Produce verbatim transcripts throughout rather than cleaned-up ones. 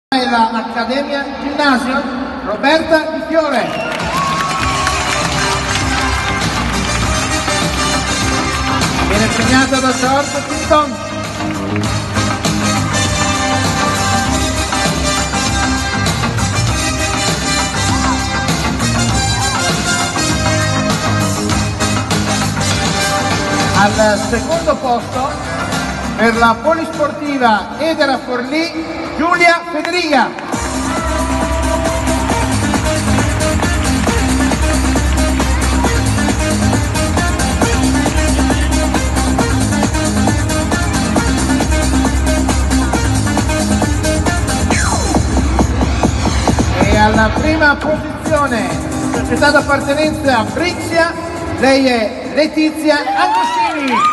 L'Accademia Ginnasio Roberta Di Fiore. Viene premiata da George Tinton. Al secondo posto per la polisportiva Edera Forlì Giulia Federiga. E alla prima posizione, società d'appartenenza Brixia, lei è Letizia Agostini.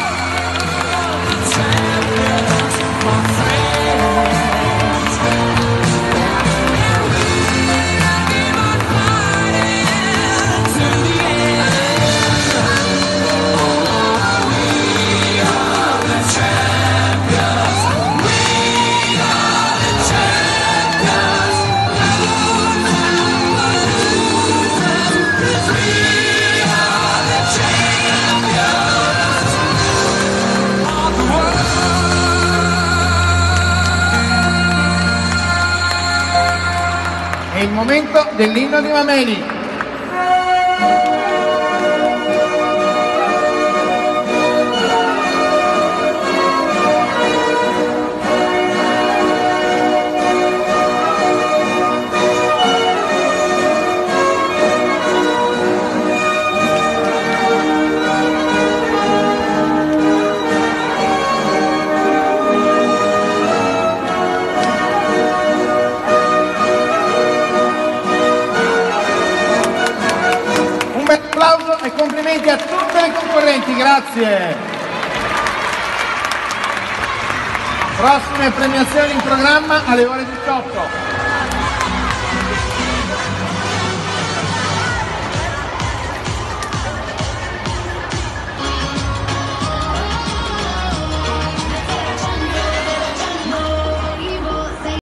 È il momento dell'inno di Mameli. Applauso e complimenti a tutte le concorrenti, grazie. Prossime premiazioni in programma alle ore diciotto.